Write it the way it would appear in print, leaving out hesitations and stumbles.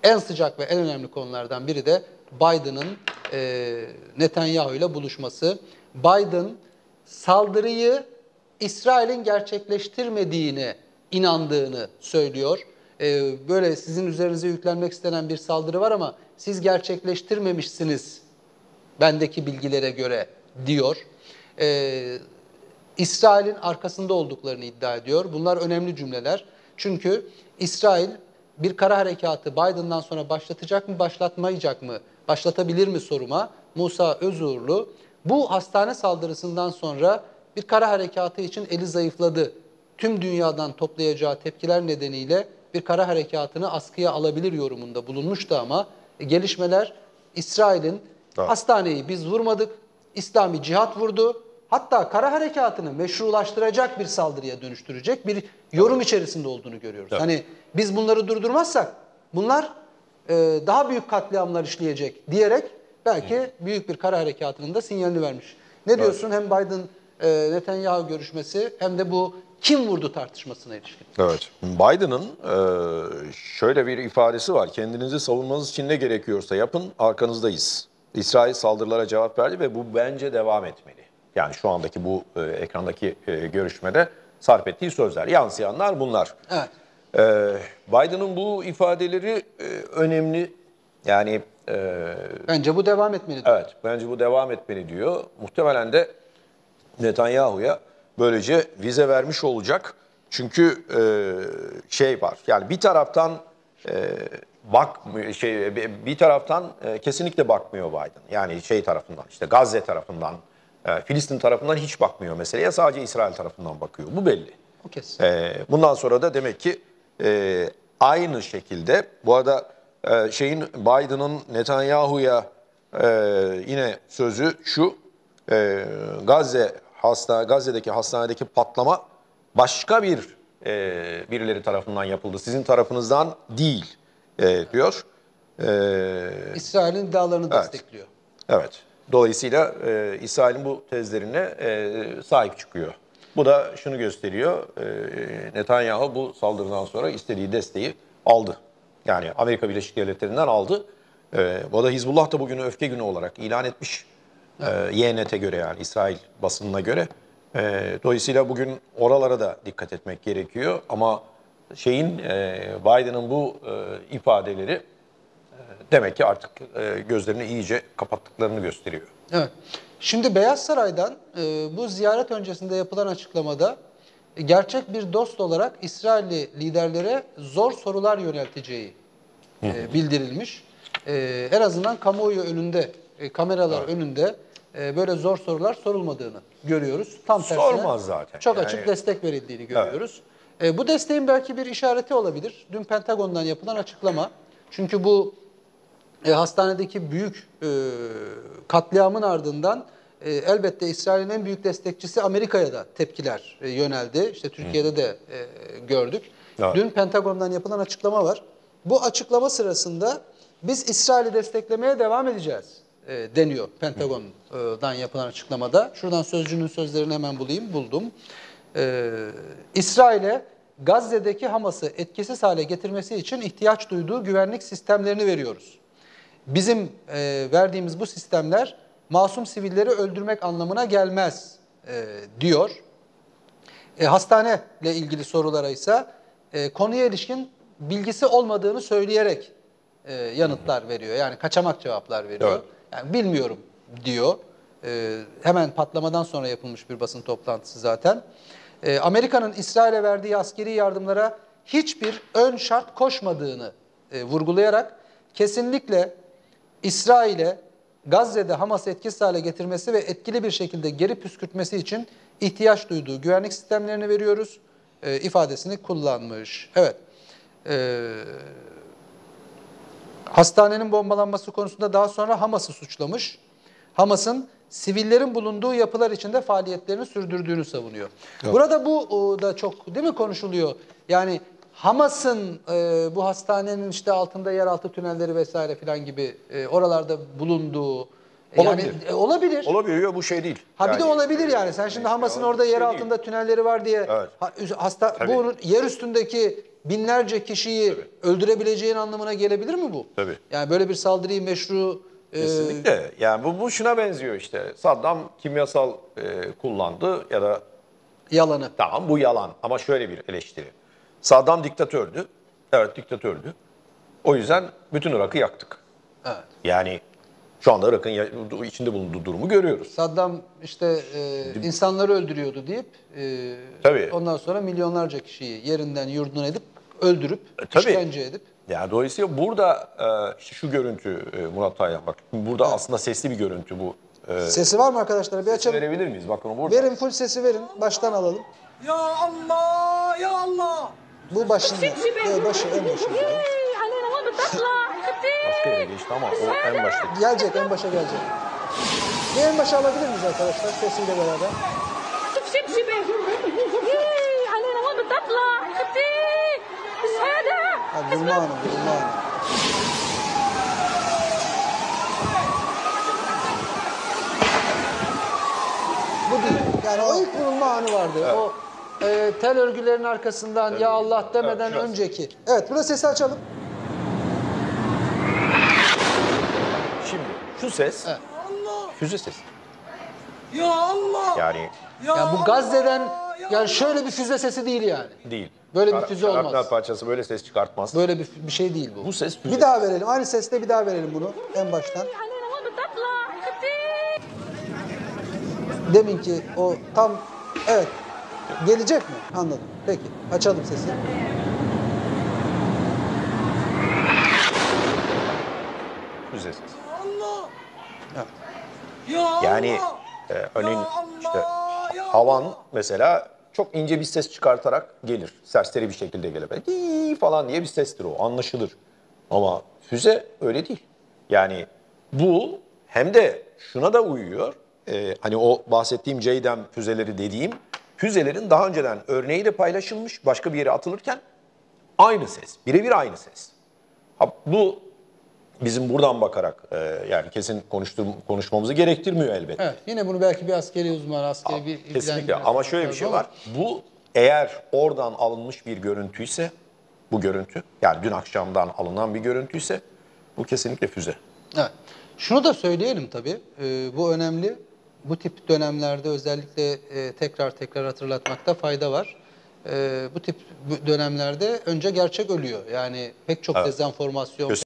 en sıcak ve en önemli konulardan biri de Biden'ın Netanyahu ile buluşması. Biden saldırıyı İsrail'in gerçekleştirmediğine inandığını söylüyor. Böyle sizin üzerinize yüklenmek istenen bir saldırı var ama siz gerçekleştirmemişsiniz bendeki bilgilere göre diyor. İsrail'in arkasında olduklarını iddia ediyor. Bunlar önemli cümleler. Çünkü İsrail bir kara harekatı Biden'dan sonra başlatacak mı, başlatmayacak mı, başlatabilir mi soruma Musa Özuğurlu bu hastane saldırısından sonra bir kara harekatı için eli zayıfladı. Tüm dünyadan toplayacağı tepkiler nedeniyle bir kara harekatını askıya alabilir yorumunda bulunmuştu ama gelişmeler İsrail'in hastaneyi biz vurmadık, İslami cihat vurdu. Hatta kara harekatını meşrulaştıracak bir saldırıya dönüştürecek bir yorum içerisinde olduğunu görüyoruz. Evet. Hani biz bunları durdurmazsak bunlar daha büyük katliamlar işleyecek diyerek belki büyük bir kara harekatının da sinyalini vermiş. Ne diyorsun? Hem Biden Netanyahu görüşmesi hem de bu kim vurdu tartışmasına ilişkin. Evet. Biden'ın şöyle bir ifadesi var. Kendinizi savunmanız için ne gerekiyorsa yapın, arkanızdayız. İsrail saldırılara cevap verdi ve bu bence devam etmeli. Yani şu andaki bu ekrandaki görüşmede sarf ettiği sözler. Yansıyanlar bunlar. Evet. Biden'ın bu ifadeleri önemli. Yani bence bu devam etmeli diyor. Evet, bence bu devam etmeli diyor. Muhtemelen de Netanyahu'ya böylece vize vermiş olacak. Çünkü şey var. Yani bir taraftan bir taraftan kesinlikle bakmıyor Biden. Yani şey tarafından, işte Gazze tarafından, Filistin tarafından hiç bakmıyor meseleye. Sadece İsrail tarafından bakıyor. Bu belli. O kesin. Bundan sonra da demek ki aynı şekilde, bu arada Biden'ın Netanyahu'ya yine sözü şu: Gazze'deki hastanedeki patlama başka birileri tarafından yapıldı. Sizin tarafınızdan değil diyor. İsrail'in iddialarını destekliyor. Evet. Dolayısıyla İsrail'in bu tezlerine sahip çıkıyor. Bu da şunu gösteriyor: Netanyahu bu saldırıdan sonra istediği desteği aldı. Yani Amerika Birleşik Devletleri'nden aldı. Bu da Hizbullah da bugünü öfke günü olarak ilan etmiş. YNT'e göre, yani İsrail basınına göre. Dolayısıyla bugün oralara da dikkat etmek gerekiyor. Ama Biden'ın bu ifadeleri demek ki artık gözlerini iyice kapattıklarını gösteriyor. Evet. Şimdi Beyaz Saray'dan bu ziyaret öncesinde yapılan açıklamada gerçek bir dost olarak İsrailli liderlere zor sorular yönelteceği bildirilmiş. En azından kamuoyu önünde, kameralar önünde böyle zor sorular sorulmadığını görüyoruz. Tam tersine sormaz zaten. Çok açık destek verildiğini görüyoruz. Bu desteğin belki bir işareti olabilir. Dün Pentagon'dan yapılan açıklama. Çünkü bu hastanedeki büyük katliamın ardından elbette İsrail'in en büyük destekçisi Amerika'ya da tepkiler yöneldi. İşte Türkiye'de de gördük. Evet. Dün Pentagon'dan yapılan açıklama var. Bu açıklama sırasında biz İsrail'i desteklemeye devam edeceğiz deniyor Pentagon'dan yapılan açıklamada. Şuradan sözcünün sözlerini hemen buldum. İsrail'e Gazze'deki Hamas'ı etkisiz hale getirmesi için ihtiyaç duyduğu güvenlik sistemlerini veriyoruz. Bizim verdiğimiz bu sistemler masum sivilleri öldürmek anlamına gelmez diyor. Hastaneyle ilgili sorulara ise konuya ilişkin bilgisi olmadığını söyleyerek yanıtlar veriyor. Yani kaçamak cevaplar veriyor. Evet. Yani bilmiyorum diyor. Hemen patlamadan sonra yapılmış bir basın toplantısı zaten. Amerika'nın İsrail'e verdiği askeri yardımlara hiçbir ön şart koşmadığını vurgulayarak kesinlikle İsrail'e Gazze'de Hamas'ı etkisiz hale getirmesi ve etkili bir şekilde geri püskürtmesi için ihtiyaç duyduğu güvenlik sistemlerini veriyoruz ifadesini kullanmış. Evet. Hastanenin bombalanması konusunda daha sonra Hamas'ı suçlamış. Hamas'ın sivillerin bulunduğu yapılar içinde faaliyetlerini sürdürdüğünü savunuyor. Evet. Burada bu da çok değil mi konuşuluyor? Yani Hamas'ın bu hastanenin işte altında yeraltı tünelleri vesaire filan gibi oralarda bulunduğu Olabilir. Yani olabilir. Olabiliyor, bu şey değil. Ha bir de olabilir yani. Sen şimdi Hamas'ın orada yer altında tünelleri var diye Evet. hasta bunun yer üstündeki binlerce kişiyi öldürebileceğin anlamına gelebilir mi bu? Tabii. Yani böyle bir saldırıyı meşru Kesinlikle. Yani bu şuna benziyor işte. Saddam kimyasal kullandı ya da yalanı. tamam bu yalan ama şöyle bir eleştiri. Saddam diktatördü. Evet diktatördü. O yüzden bütün Irak'ı yaktık. Evet. Yani şu anda Irak'ın içinde bulunduğu durumu görüyoruz. Saddam işte insanları öldürüyordu deyip Tabii. ondan sonra milyonlarca kişiyi yerinden yurdundan edip öldürüp Tabii. işkence edip. Yani dolayısıyla burada işte şu görüntü Murat Taylan bak burada aslında sesli bir görüntü bu. Sesi var mı arkadaşlar? Bir açalım. Verebilir miyiz? Bakın burada. Verin full sesi verin. Baştan alalım. Ya Allah ya Allah. Bu başında. Başı en başında. علينا ما بتطلع Başka yere geçti ama o en başta. Gelecek en başa gelecek. Bir en başa alabilir miyiz arkadaşlar sesiyle beraber? شوف شبشبه علينا ما بتطلع خدي مش هذا Ha, vurma anı, vurma anı. Bu değil. Yani o ilk vurulma anı vardı. Evet. O tel örgülerin arkasından ya Allah demeden Evet, şurası. önceki. Evet, burada sesi açalım. Şimdi şu ses Evet. füze sesi. Ya Allah. Yani Yani bu Gazze'den yani şöyle bir füze sesi değil yani. değil. Böyle bir füze olmaz. Şarapnel parçası böyle ses çıkartmaz. Böyle bir şey değil bu. Bu ses füze. Bir daha verelim. Aynı sesle bir daha verelim bunu en baştan. علينا ما بتطلع خدي Deminki o tam evet. Gelecek mi? Anladım. Peki. Açalım sesi. Füze sesi. Allah. Evet. Ya Allah. Yani örneğin Ya işte Allah, ya havan Allah. mesela çok ince bir ses çıkartarak gelir. Serseri bir şekilde gelir. Böyle "Dii" falan diye bir sestir o. Anlaşılır. Ama füze öyle değil. Yani bu hem de şuna da uyuyor. Hani o bahsettiğim JDAM füzeleri dediğim füzelerin daha önceden örneği de paylaşılmış. Başka bir yere atılırken aynı ses. Birebir aynı ses. Ha, bu bizim buradan bakarak yani kesin konuşmamızı gerektirmiyor elbette. Evet. Yine bunu belki bir askeri uzman, askeri bir Kesinlikle bilen ama şöyle bir şey ama var. Bu eğer oradan alınmış bir görüntüyse bu görüntü yani dün akşamdan alınan bir görüntüyse bu kesinlikle füze. Evet. Şunu da söyleyelim tabii. Bu önemli. Bu tip dönemlerde özellikle tekrar hatırlatmakta fayda var. Bu tip dönemlerde önce gerçek ölüyor. Yani pek çok Evet. dezenformasyon,